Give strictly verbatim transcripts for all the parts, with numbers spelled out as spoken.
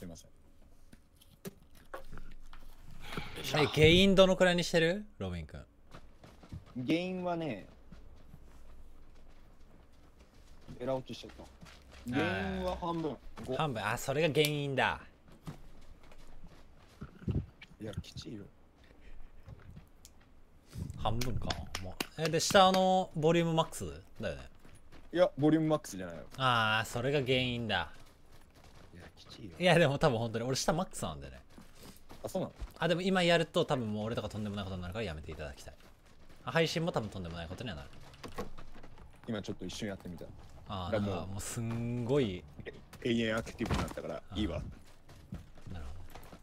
すいません。 え、原因どのくらいにしてるロビン君？ 原因はね、エラ落ちしちゃった。原因は半分。ご半分。あ、それが原因だ。 いや、きちいよ。 半分か。もうえ、で、下のボリュームマックスだよね。 いや、ボリュームマックスじゃないよ。 ああ、それが原因だ。 いや、きちいよ。 いや、でも多分本当に俺下マックスなんでね。 あ、そうなの？ あ、でも今やると多分もう俺とかとんでもないことになるからやめていただきたい。あ、配信も多分とんでもないことにはなる。 今ちょっと一瞬やってみた。 ああ、 だからもうなんかもうすんごい。 永遠アクティブになったからいいわ。 なる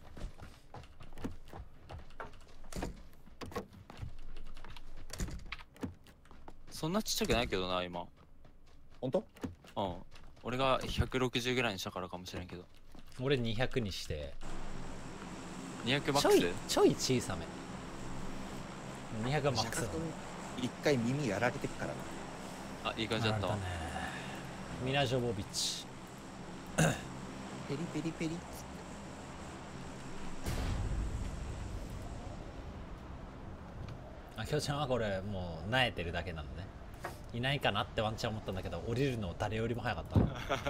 そんなちっちゃくないけどな、今。 ほんと？ うん。俺がひゃくろくじゅうぐらいにしたからかもしれんけど。 ほど。俺にひゃくにして、 にひゃくマッちょいクスちょい小さめ。にひゃくがマックスだ。 一回耳やられてっからな。 あ、いい感じだったわ。 ね。ミナ・ジョボビッチ。 ペリペリペリ。 あ、きょうちゃんはこれもう萎えてるだけなのね。いないかなってワンチャン思ったんだけど、降りるの誰よりも早かった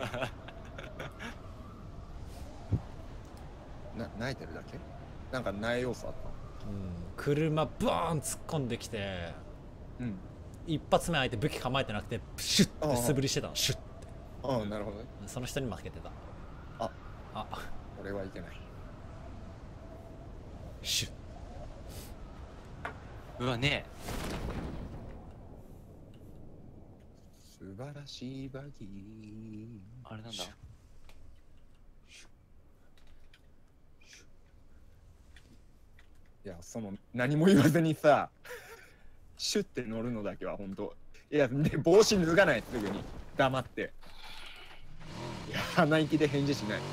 な、泣いてるだけ？なんか苗要素あった？ うん、車バーン突っ込んできて、 うん。 一発目相手武器構えてなくてシュッて素振りしてたの。シュッて。 ああ、なるほどね。 その人に負けてた。 あ、 あ、 俺はいけない。 シュッ。 うわ、ね素晴らしいバギー。 え。あれなんだ。 いや、その何も言わずにさ、シュッて乗るのだけは本当。いや、で帽子脱がない、すぐに黙って。いや、鼻息で返事しない。ほんで。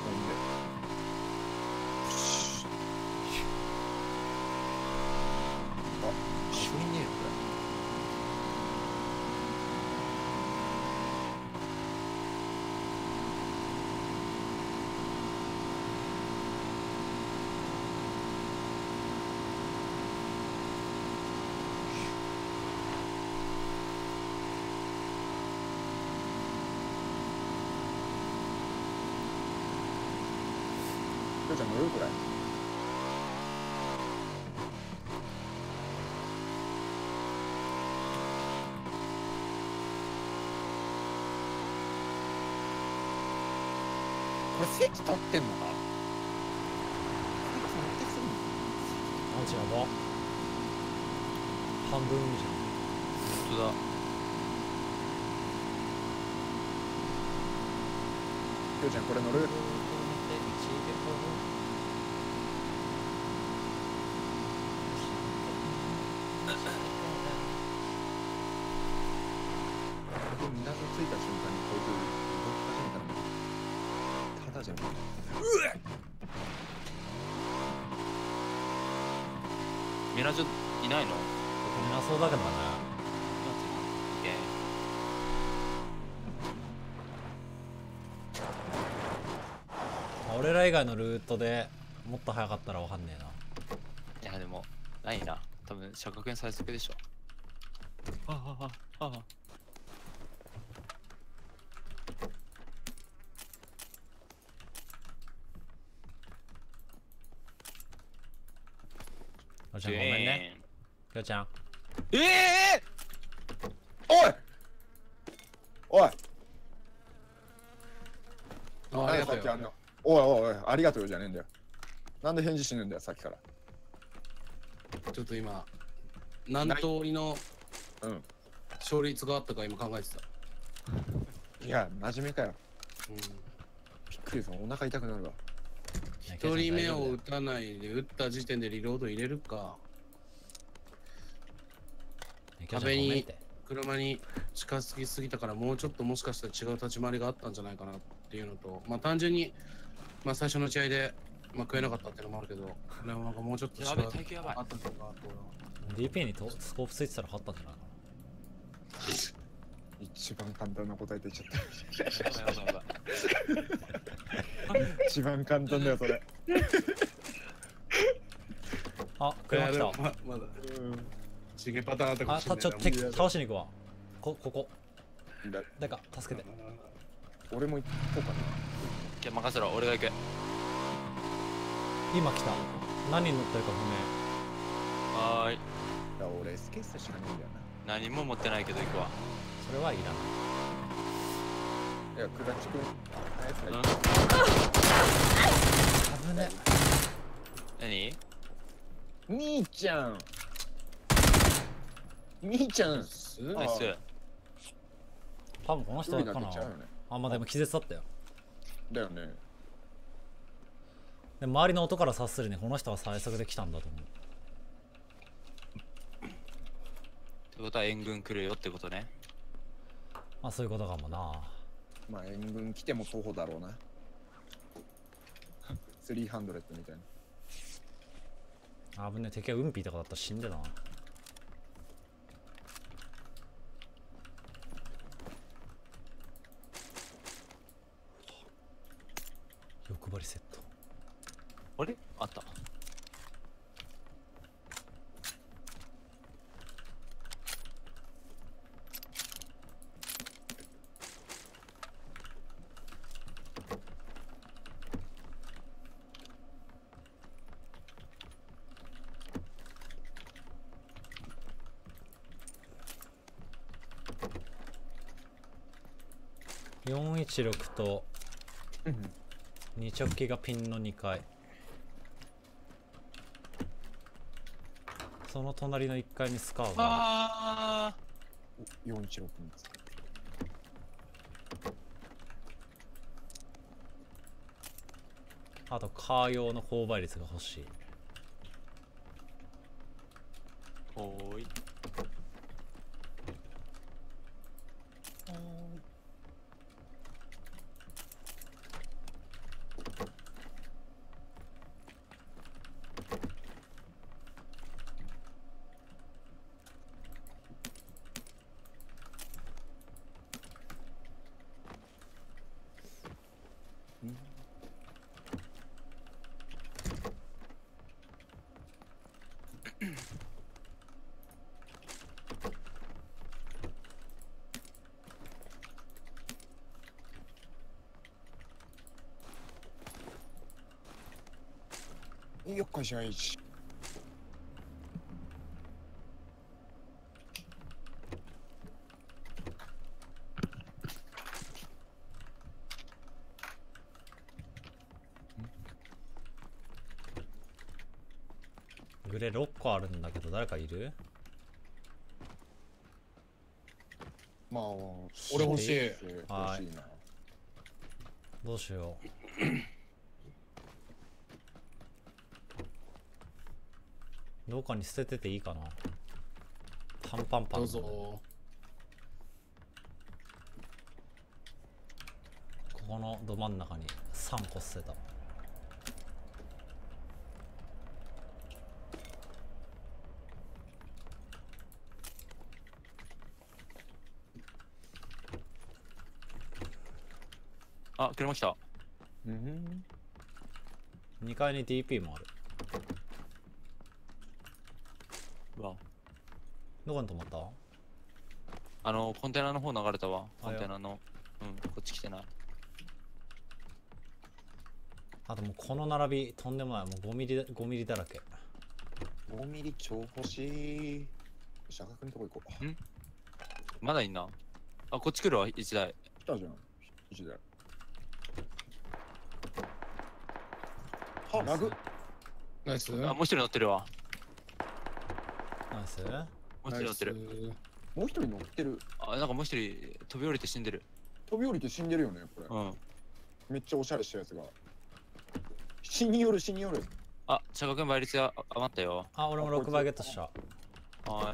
あ、一緒にねえよ、これ。きょうちゃん乗るこれ。これ席立ってんのか？ マジやば。半分じ本当だ。 きょうちゃんこれ乗る？港着いた瞬間にこいつ動き始めたの。ただじゃん。 ミラジョいないの？ ゃん。みんなそうだけどね。 オッケあ、俺ら以外のルートでもっと早かったらわかんねえな。 ー。いやでもないな。多分社格に最速でしょ。ああああああ。 きょうちゃんごめんね。きょうちゃん。 ええおいおい、 あありがとうよ。 さっきあんの。おいおいおい、ありがとうよじゃねえんだよ。なんで返事しねえんだよ、さっきから。 ちょっと今、何通りのうん。 勝率があったか今考えてた。 いや、真面目かよ。 うん、 びっくりする、お腹痛くなるわ。 一人目を撃たないで撃った時点でリロード入れるか。壁に車に近づきすぎたからもうちょっともしかしたら違う立ち回りがあったんじゃないかなっていうのと、まあ単純に、まあ最初の試合で、まあ、食えなかったっていうのもあるけど、これはなんかもうちょっと違うやばい耐久やばいあったとか、 ディーピー にとスコープついてたら勝ったんじゃないか一番簡単な答え出ちゃっやばいやばいやばい。 た。一番簡単だよ、それ。 あ、車来た。 ままだチゲパターンあったかあ、 もしれないな。 たちょっと敵倒しに行くわ。こ、ここ。 だ誰か助けて。 俺も行こうかな。 じゃあ任せろ、俺が行く。 今来た。何に乗ってるかはーい。 だから俺 エスケー しかないんだよ何も持ってないけど行くわ。 不明。それはいらない。 な。いや、クラッチ君。 うん。 危ね。 何？ 兄ちゃん。兄ちゃん。 すナイス。 多分この人一人かなだけちゃうよね。 あ、まあでも気絶だったよ。 だよね。 で周りの音から察するにこの人は最速で来たんだと思う。 ってことは援軍来るよってことね。 まあそういうことかもな。 まあ援軍来ても徒歩だろうな。スリーハンドレットみたいな。 危ねえ、敵はウンピーとかだったら死んでたな。欲張りセット。 あれ？あった。 よんいちろくとに直帰がピンのにかい。その隣のいっかいにスカーがああよんいちろくにです。 る。あとカー用の購買率が欲しい。 ー。おーい。 よっこいしょいし。 グレーろっこあるんだけど誰かいる？ まあ、 俺欲しい。 欲しいな。 どうしよう。どっかに捨ててていいかな。パンパンパン。 どうぞ。 ここのど真ん中にさんこ捨てた。 あ、車来た。 うん。 にかいに ディーピー もある。 うわ。 どこに止まった？ あの、コンテナの方流れたわ。 あコンテナの。うん、こっち来てない。 あともうこの並びとんでもない。もうごミリ、ごミリだらけ。 ごミリ超欲しい。社学のとこ行こう。 んまだいんな。あ、こっち来るわ、一台。 来たじゃん。一台。は、ラグ。 ナイス。 あ、もう一人乗ってるわ。 ナイス。 もう一人乗ってる。 もう一人乗ってる。 あ、なんかもう一人飛び降りて死んでる。 飛び降りて死んでるよね、これ。 うん。 めっちゃおしゃれしたやつが。死による、死による。 あ、社学倍率が余ったよ。 あ、俺もろくばいゲットした。 は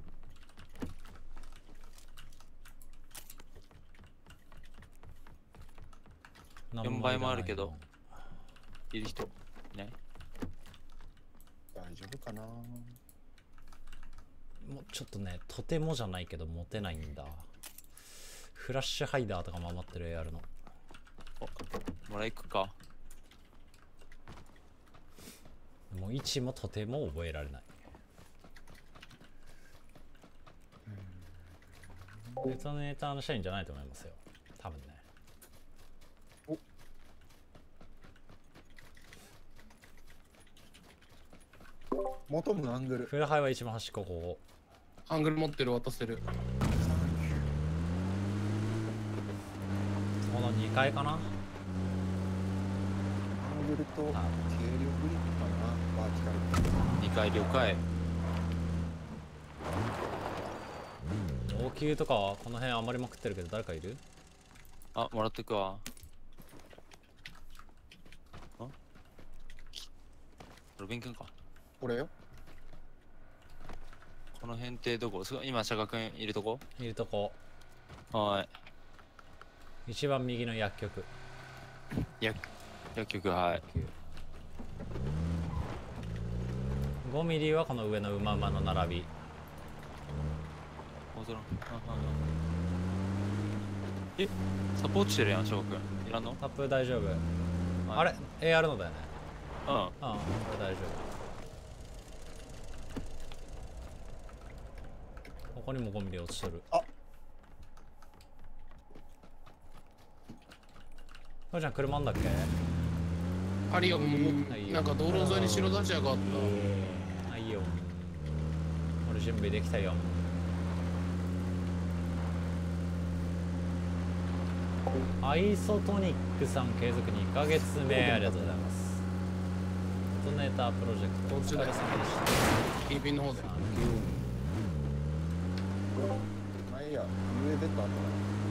何よんばいもあるけどいらないい。いる人。ね。 大丈夫かな。 の。もうちょっとね、とてもじゃないけど持てないんだ。 フラッシュハイダーとかも余ってる エーアール の。 お、もらい行くか。 もう位置もとても覚えられない。デトネーターの社員じゃないと思いますよ。多分ね。 求むアングル。 フラハイは一番端っこ、ここ。 アングル持ってる、渡せる。 このにかいかな。 アングルと軽量グリップかな。バーティカル。 にかい了解。 応急とかはこの辺余りまくってるけど誰かいる？ あ、もらってくわ。あ、ロビン君か。 これよ。 この辺ってどこ？すごい今、シャガ君いるとこ？ いるとこ。 はーい。 一番右の薬局。 薬薬局、はい。 ごミリはこの上の馬馬の並び。 戻らん。え、サポートしてるやん、シャガ君。いらんの？ タップ大丈夫。 はい、 あれ エーアール のだよね。 うん。 うん、これ大丈夫。ここにもごミリ落ちとる。 あ、 父ちゃん車あんだっけ？ ありよ、 はいよなんか道路沿いに白立ち屋があった。 はいよ。俺準備できたよ。アイソトニックさん継続にかげつめ、ありがとうございます。デトネータープロジェクトお疲れ様でした。 キーピンの方で。 まあいいや、ユーエーゼットあったから。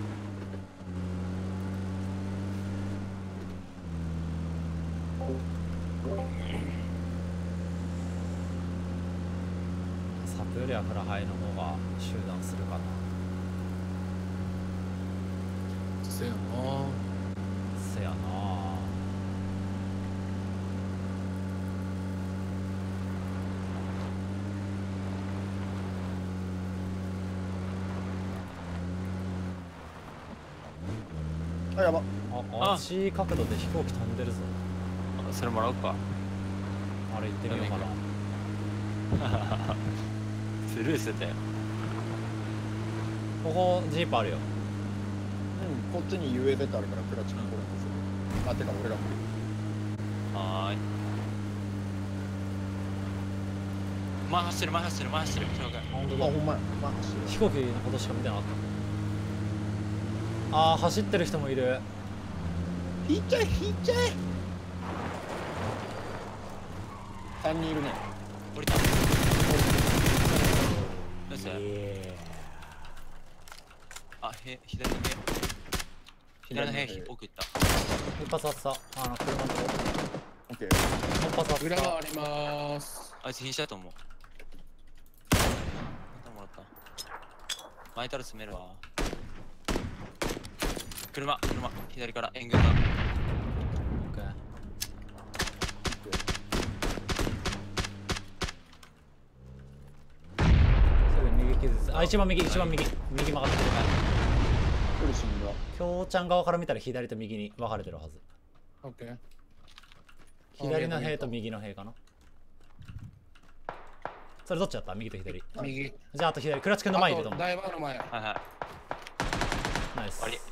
サプよりはフラハイの方が集団するかな。 せやな。 せやな。 あ、やば。 あ、あっち角度で飛行機飛んでるぞ。 あ、それもらおうか。 あれ行ってみようかな。 スルーしてたよ。 ここジープあるよ。 うん、こっちに ユーエーゼットあるからクラッチコントロールする。あ、てか俺が無理。 はーい。前走ってる前走ってる前走ってる。 あ、 本当だ。 ほんまや。まあ、走る。 飛行機のことしか見てなかった。あー、走ってる人もいる。 引いちゃえ、引いちゃえ。さんにんいるね。 降りた。どうした？あ、へ、左の部屋。左の部屋、奥行った。 一発あった。あの、車のとこ。 オッケー。 一発あった。 裏があります。 あいつ瀕死だと思う。またもらった。巻いたら詰めるわ。車、車、左から援軍だ。 オッケー。すぐ右傷つ。あ、一番右、一番右。右曲がってる。 一人死んだ。 きょうちゃん側から見たら左と右に分かれてるはず。 オッケー。 左の塀と右の塀かな。それどっちだった？右と左。 右。 じゃああと左。クラチ君の前いると思う。 ダイバーの前。 はいはい。 ナイス。 終わり。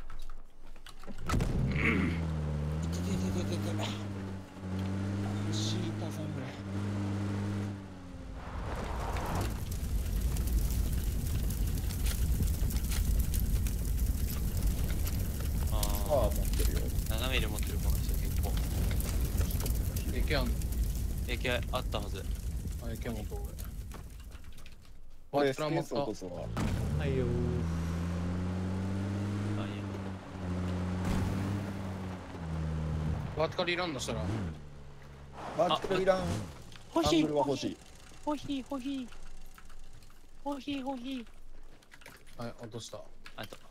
シータさんぐらい。 あああ、持ってるよ。 あ、ななミリ持ってるこの人結構。 エケあんの。 エーケーあったはず。 あ、エケ持っとる。 これ、 ワイトラン持っスペース落とすわ。 はいよー。 あ、いいよ。 バーティカルいらんのしたら。 バーティカルいらん。ア欲しいングルは欲しい。 欲しい欲しい。欲しい欲しい。 はい、落とした。 あと。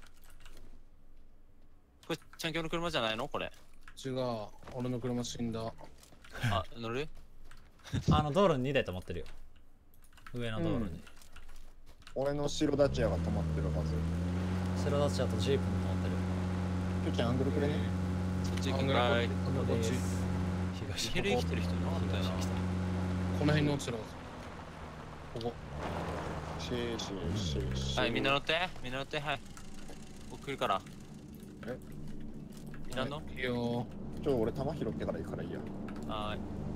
これ、ちゃんきょうの車じゃないのこれ。 違う。俺の車死んだ。 あ、乗る？ あの道路ににだい止まってるよ。上の道路に。 俺の白ダチアが止まってるはず。 白ダッチャーとジープも持ってる。 きょうちゃんアングルくれね。 そっち行くんかい。 こっち東ヘリ生きてる人いなかったよな。 東来た。 この辺に落ちてるはず。ここ。 シェーシェーシェーシェー。 はい、みんな乗って、みんな乗って、はい。僕来るから。 えいらんの？ いいよ。 ちょ、俺弾拾ってから行くからいいや。 はーい。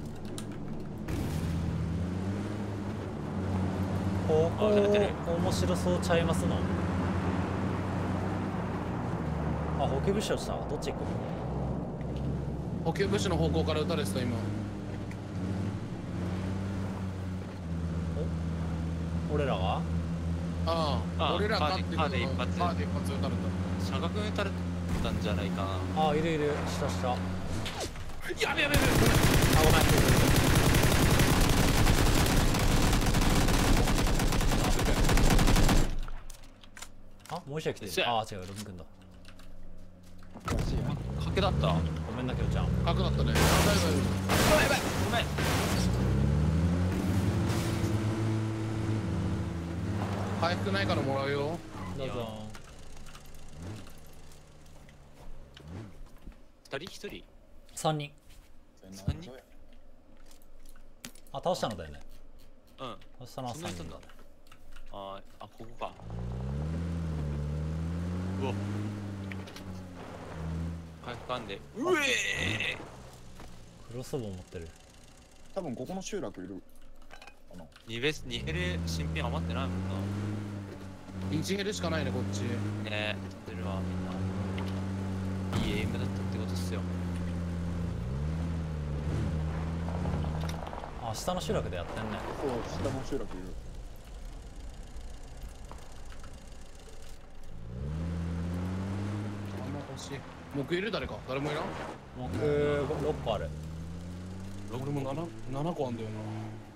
ここあ出てる面白そうちゃいますの。あ、補給物資落ちた。どっち行く？ 補給物資の方向から撃たれてた今。 お俺らが？ ああ、 ああ俺らかっていうカーで一発カーで一発撃たれ射角撃たれたんじゃないかな。 あ、いるいる。下下。あ、 た。やべやべやべ。 ごめん。あ、もう一人来てる。 せやあ、違う、ロビン君だ。 らしいや。 賭けだった。ごごめんな、きょうちゃん。 角だったね。あ、大丈夫大丈夫。 めんごめん。 回復ないからもらうよ。 どうぞ。 二人一人三人。 三人あ、倒したのだよね。 うん。 倒したのは三人だそんな人いたんだ。あーあ、ここか。うわ。回復かんで。うえクロスボウ持ってる。 多分ここの集落いる。かな。 ーにベス、にヘル新品余ってないもんな。 いちヘルしかないね、こっち。 ねえ、飛んでるわ、みんな。いいエイムだったってことっすよ。 あ、下の集落でやってんね。 そう、下の集落いる。 あんま欲しい。木いる誰か誰もいらん木ろっこある。 俺も 7, 7個あんだよな。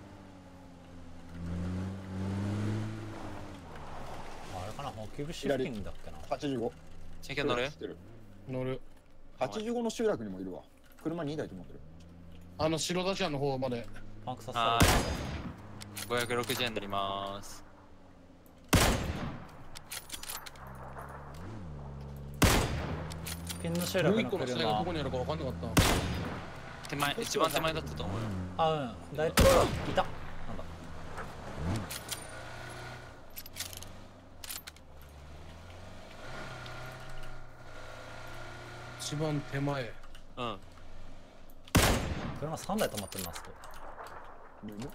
あれかな、補給物資付近だっけな。 はちじゅうご。 チェキャン乗る知ってる。 乗る。 はちじゅうごの集落にもいるわ。車にだいと思ってる。 あの白ダチャンの方まで。 パンクさせたはら。 ーい。ごひゃくろくじゅうえんになりまーす。 ピンの集も落のう一個の死体が車どこ。にあるか分かんなかった。 手前、一番手前だったと思うよ。 あ、うん。だいたいいた。なんだ。 一番手前。 うん。 車さんだい止まってるな、あそこ。 むむ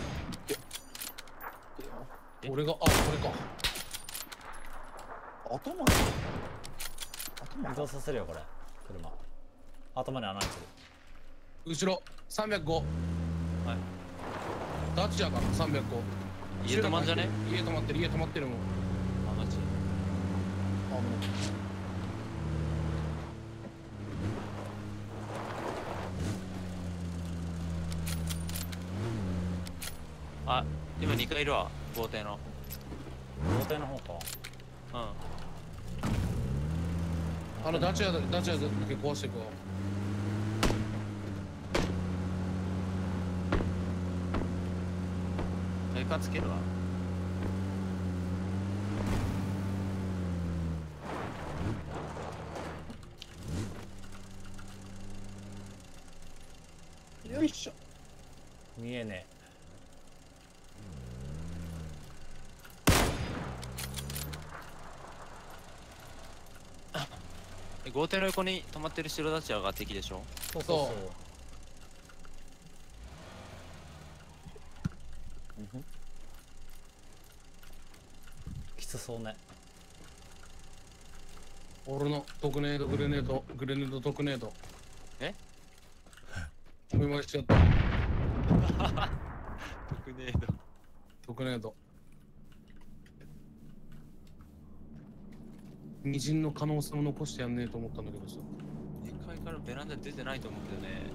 え俺が、あ、これか。 頭頭移動させるよ、これ。車。頭に穴開いてる。 後ろ、さんびゃくご。 はい。 ダッチャーかな、さんびゃくご。 家止まんじゃね？ 家止まってる、家止まってるもん。 あ、マジ。 あ、もうあ、今にかいいるわ。豪邸の。 豪邸の方か。 うん。 あのダッチャーだ、ダッチャーだけ壊していくわ。 メーカーつけるわ。 よいしょ。 見えねえ豪邸の横に止まってる白ダチャーが敵でしょ？ え。そうそうそう。 うんふんきつそうね。 俺の特ネード、グレネード、グレネード、特ネード。 えお見舞いしちゃった。 特ネード。 特ネード。二陣の可能性を残してやんねえと思ったんだけどさ。 にかいからベランダ出てないと思うんだよね。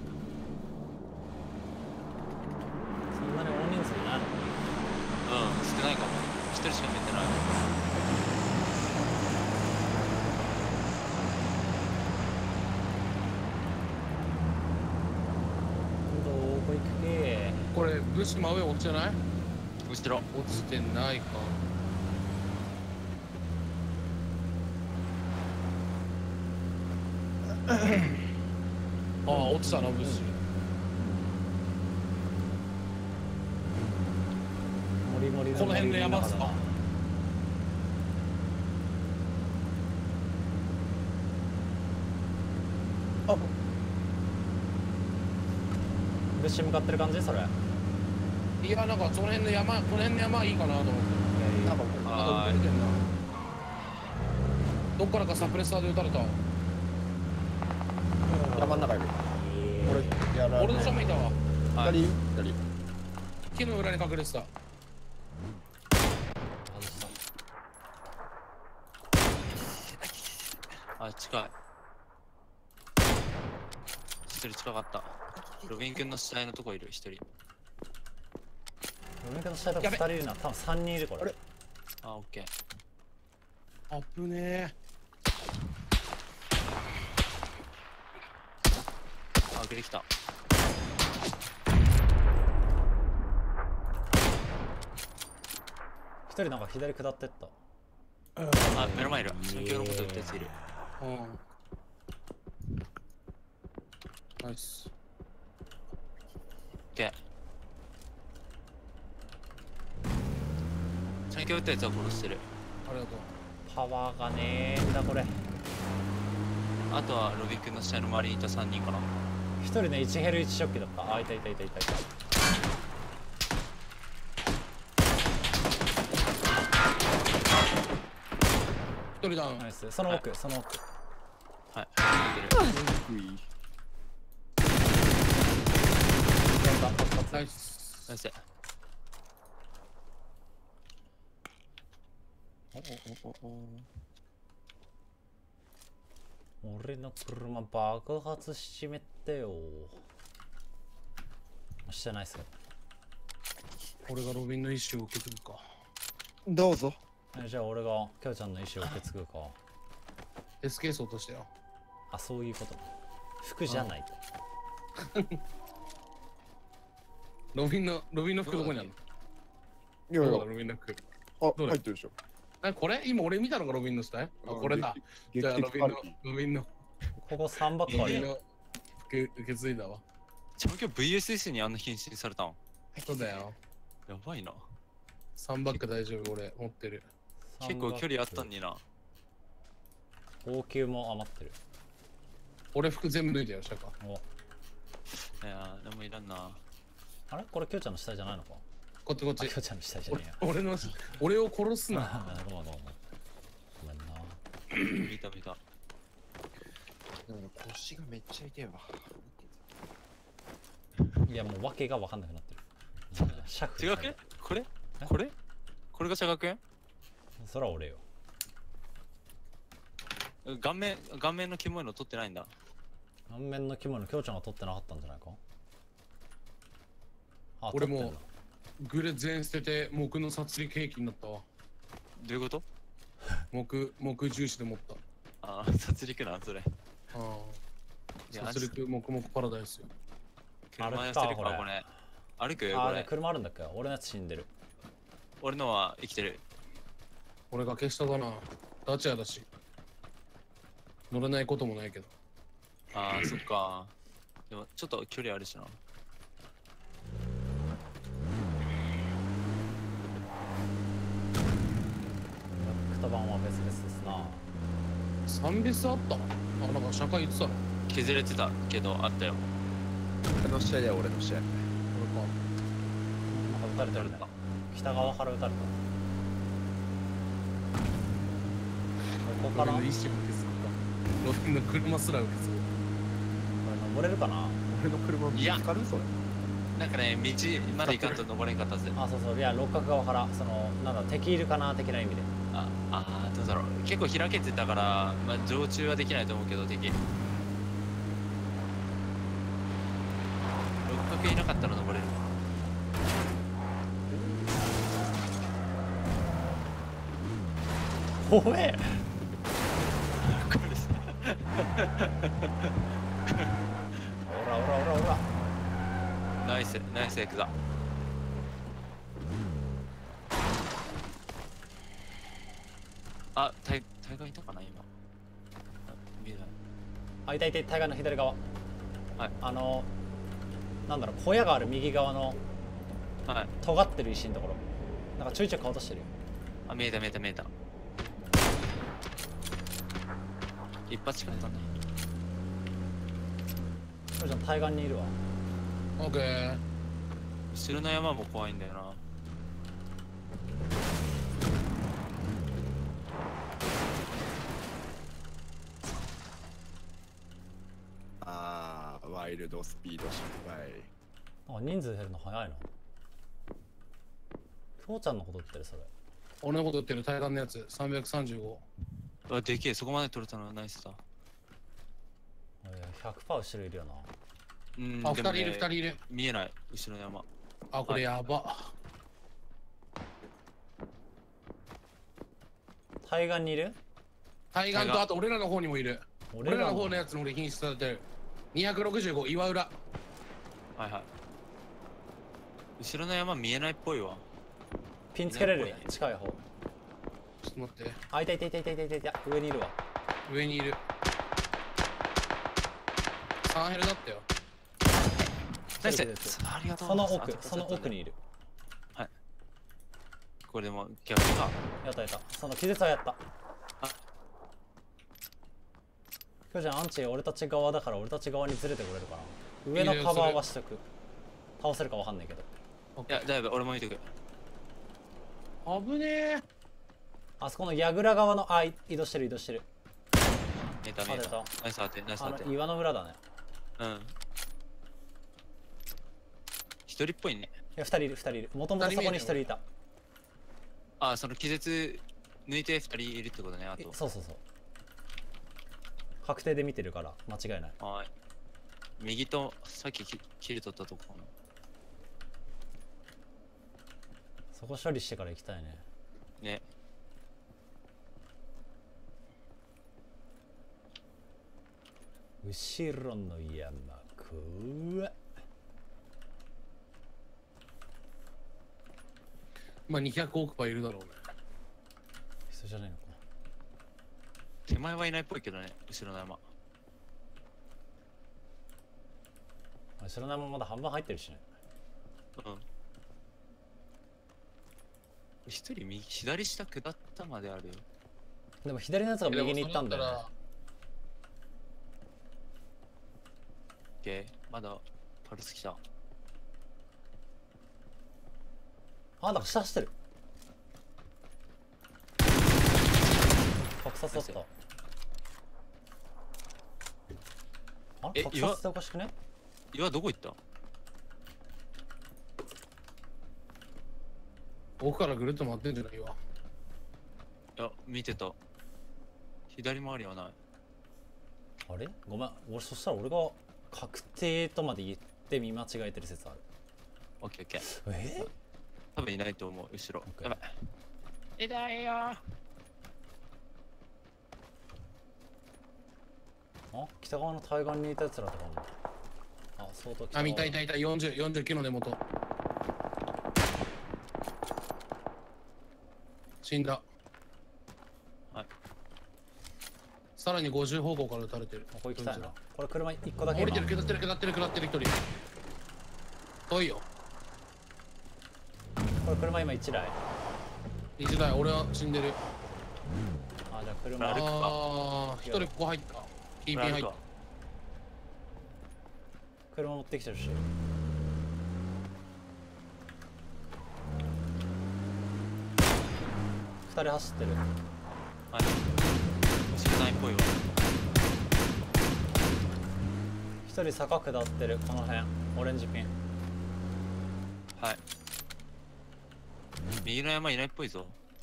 そんなに大人数いないの？ うん、少ないかも。一人しか出てない。 どこ行くけ？ これ、物資真上落ちてない後ろ。 落ちてないか。 ああ、落ちたな、物資。 モリモリこの辺の山っすか。 あ、 物資向かってる感じそれ。 いや、なんかその辺の山、この辺の山いいかなと思って。 なんかあ出てんな。どっからかサプレッサーで撃たれた。 山の中いる。俺やられ俺の正面いたわ。 あ、 左左。 木の裏に隠れてた。 あ、近い。一人近かった。ロビン君の死体のとこいる、一人。 ロビン君の下でふたりいるな。多分さんにんいるこれ。 あ、オッケー。 あぶねあ、出てきた。 一人なんか左下ってった。 あ、目の前いる。先ほどのこと撃ったやついる。 え。うん。ナイス。 オッケー。先ほど撃ったやつは殺してる。 ありがとう。 パワーがねえんだこれ。 あとはロビン君の死体の周りにいたさんにんかな。 一人ねいちヘルいちショッキだった。あ、いたいたいたいたいた。 一人ダウン。 ナイス。その奥、その奥。 はい。撃ってる。 ナイス。 ナイス。おおおお俺の車爆発しちめってよ。してないっすよ。 俺がロビンの意思を受け継ぐか。 どうぞ。 えじゃあ俺がきょうちゃんの意思を受け継ぐか。 エスケース落としたよ。 あ、そういうことね。服じゃないと。 ロビンの、ロビンの服どこにあるいやいやの？どこだロビンの服。 あ、 どれ入ってるでしょ。 あ、これ今俺見たのがロビンの死体？あ、これだ。じゃあロビンの、ロビンの、 ここさんばっかりや。 ロビンの受け受け継いだわ。 チャンピオン ブイエスエス にあんな変身されたん？ そうだよ。 やばいな。 さんバック大丈夫、俺持ってる。 結構距離あったんにな。 高級も余ってる。 俺服全部脱いだよ、シャカ。 お、 いやー、でもいらんな。 あれこれきょうちゃんの死体じゃないのか。 こっちこっちあ、きょうちゃんの死体じゃねえや。 俺俺の、俺を殺すな。 あごめんごめんごめんな。 見た見た。 でも腰がめっちゃ痛いわ。 いやもう訳が分かんなくなってる。シャフ違うけ？これ？これ？これが茶学園？ そら俺よ。 顔面、顔面のキモいの取ってないんだ。 顔面の着物きょうちゃんが取ってなかったんじゃないか。あ、 俺も取ってんだ。 グレ全捨てて木の殺戮兵器になったわ。 どういうこと？ 木、木重視で持った。 ああ、殺戮なんそれ。 ああ。 いや殺戮木木パラダイスよ。 車歩くやせるか、 かこれこれ。歩くあーね、 これ。 車あるんだっけ。俺のやつ死んでる。 俺のは生きてる。 俺が消したかな。ダチュアだし。乗れないこともないけど。 ああ、そっか。でも、ちょっと距離あるしな。 クタバンは別々ですな。 サンビスあった？あ、なんか社会言ってたの。 削れてたけど、あったよ。 俺の試合だよ、俺の試合。 俺か。 なんか撃たれてるね。北側から撃たれた。ここかな。これ俺の意思を受け継ぐか。ロビンの車すら受け継ぐ。 登れるかな。 俺の車見つかるそれ。 なんかね、道まで行かんと登れんかったぜ。 あ、そうそう。いや、六角側から、その、なんだ、敵いるかな的な意味で。 あ、あー、どうだろう。結構開けてたから、まあ、常駐はできないと思うけど、敵。六角いなかったら登れる。 怖え。 これさおらおらおらおら。 ナイス、ナイスエクザ。あ、タイ、タイガーいたかな、今。あ見えない。 あ、いたいたいた、対岸の左側。 はい。 あのなんだろう、小屋がある右側のはい。 尖ってる石のところ、なんかちょいちょい顔出してるよ。 あ、見えた見えた見えた。一発しか出たね。 これじゃん、対岸にいるわ。 オッケー。 後ろの山も怖いんだよな。 あー、ワイルドスピード失敗。 なんか人数減るの早いな。きょうちゃんのこと言ってるそれ。 俺のこと言ってる対岸のやつさんびゃくさんじゅうご。 うわ、でけえ、そこまで取れたのはナイスだ。 いや ひゃくパーセント 後ろいるよな。 うん、 あ、2 でもね人いるふたりいる。 見えない、後ろの山。 あ、これやば。 対岸にいる。 対岸とあと俺らの方にもいる。俺らの方のやつ。 つの俺品質されてる。にひゃくろくじゅうご岩裏。 はいはい。後ろの山見えないっぽいわ。 ピンつけれるいないっぽいね近い方。 ちょっと待って。 あ、いたいたいたいたいたいたいた、上にいるわ。 上にいる。さんヘルだったよ。 ナイスそれでありがとう。 その奥あその奥にいる。 これでも逆か。 やったやった、その気絶はやった。 あきょうちゃんアンチ俺たち側だから俺たち側にずれてこれるかな。上のカバーはしとく。倒せるかわかんないけど。 いや、だいぶ俺も見てくる。 危ねえ。 あそこの櫓側の、あ、い移動してる移動してる。 見えた見えた。 あ出たナイス当て、ナイス当て。 あの岩の裏だね。 うん。一人っぽいね。 いやふたりいるふたりいる。もともとそこにひとりいた。 あ、その気絶抜いて二人いるってことね、あえと。 そうそうそう。確定で見てるから間違いない。 はい。右とさっきき切り取ったとこの。 そこ処理してから行きたいね。 ね。 後ろの山くわ。 まあにひゃくおくパーいるだろうね。 人じゃないのかな。 手前はいないっぽいけどね、後ろの山。 後ろの山まだ半分入ってるしね。 うん。一人右、左下下ったまであるよ。 でも左のやつが右に行ったんだよね。 オッケー、まだパルス来た。 あ、だから下走ってる。格差取った。あれえ格差っておかしくね。 岩どこ行った？ 奥からぐるっと回ってんじゃないわ。 いや、見てた。左回りはない。 あれごめん、俺そしたら俺が確定とまで言って見間違えてる説ある。 オッケーオッケー。 え多分いないと思う、後ろ。 オッケーやばい。痛いよー。 あ、北側の対岸にいたやつらとかも。あ、相当北側。 あ、見たいたいた、よんじゅう、よんじゅうきゅうの根元。死んだ。 はい。 さらにごじゅう方向から撃たれてる。 ここ行きたいな。これ車いっこだけ降りてる、 今下ってる、下ってる、下ってる、一人。遠いよ。 これ車今いちだい。 一台、俺は死んでる。 あ、じゃあ車歩くかああ、一人ここ入った。キーピン入った。 車持ってきてるし。二人走ってる。 はい。後ろないっぽいわ。 一人坂下ってる、この辺。オレンジピン。 はい。右の山いないっぽいぞ。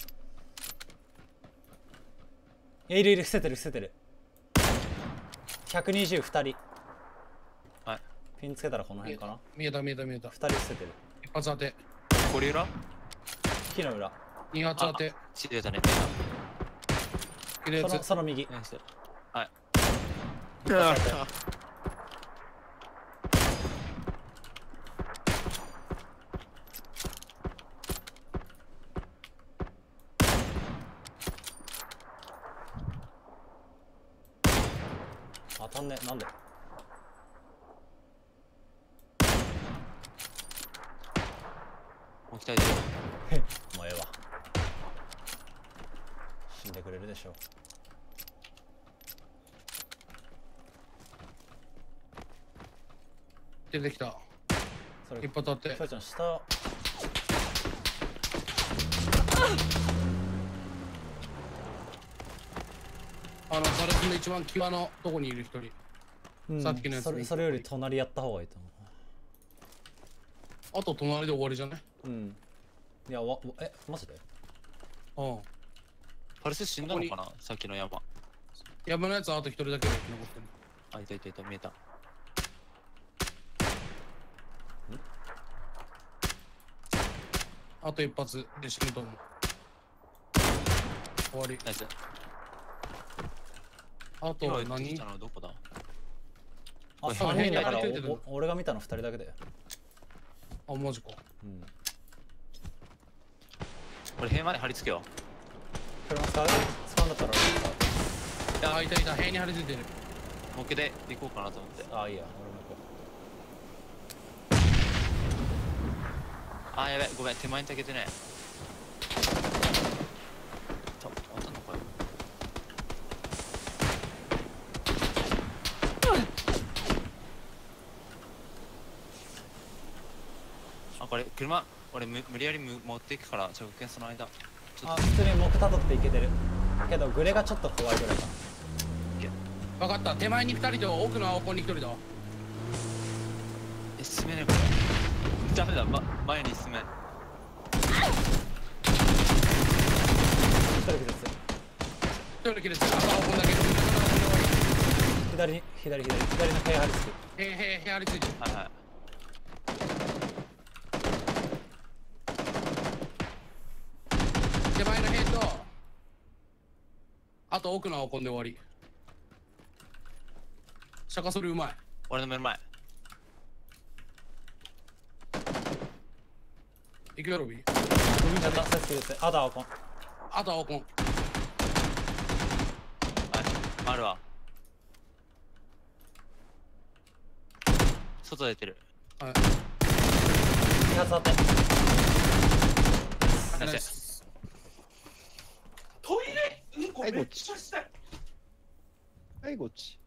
いや、いるいる、伏せてる伏せてる。ひゃくにじゅう二人。 はい。 ピンつけたらこの辺かな。 見えた見えた見えた。 二人伏せてる。 一発当て。 これ裏？ 木の裏。 二発当て。 血出たね。 切れやつその。その右。 ナイス。はい。 当たんんね。なんで？ 起きたいで。 もうええわ。死んでくれるでしょう。 出てきた。 それ一発当ってきょうちゃん下。 あのガラスの一番際のとこにいる一人。 うんさっきのやつそれそれより隣やった方がいいとあと隣で終わりじゃね？ 思う。うんいやわわえマジで？ うん。 パルス死んだのかなさっきの山。 山のやつはあと一人だけ残ってる。 あ、いたいたいた、見えた。 あと一発で死ぬと思う。終わり。 ナイス。 あと今言って何きたのはどこだ？ あ、 これさんにんだから変な変なおお俺が見たのふたりだけだよ。 あ、マジか。 うん。 俺塀まで貼り付けよ車使う？使うんだったら俺使う。 あ、いたいた。塀に張り付いてる。 う。もう一回で行こうかなと思って。 あ、いいや、俺も行こあー、やべ、ごめん、手前にたけてね。ちょ、当たんのこれ。あ、これ、車、俺む無理やりむ持っていくから、着券その間。ちう。 ょっとあ、普通に目たどっていけてる。けどグレがちょっと怖いぐらいか。 分かった。手前に二人と奥の青ポンに一人だわ。 え、進めねえこれ。ダメだ、ま、前に進めん。 一人ずつ。 一人切れてる。あと青ポンだけ。 左に左左左の部屋張り付く。 へへへへ張り付いてる。 はいはい。 手前の塀とあと奥の青ポンで終わり。シャカそれうまい。 俺の目の前。 行くよロビー。 やったセスキルってあとはこん。 あと青ポン。 はい、あるわ。外出てる。 はい。 二発あってナイス。 ナイス。トイレうんこめっちゃしたい。 はい、こっち。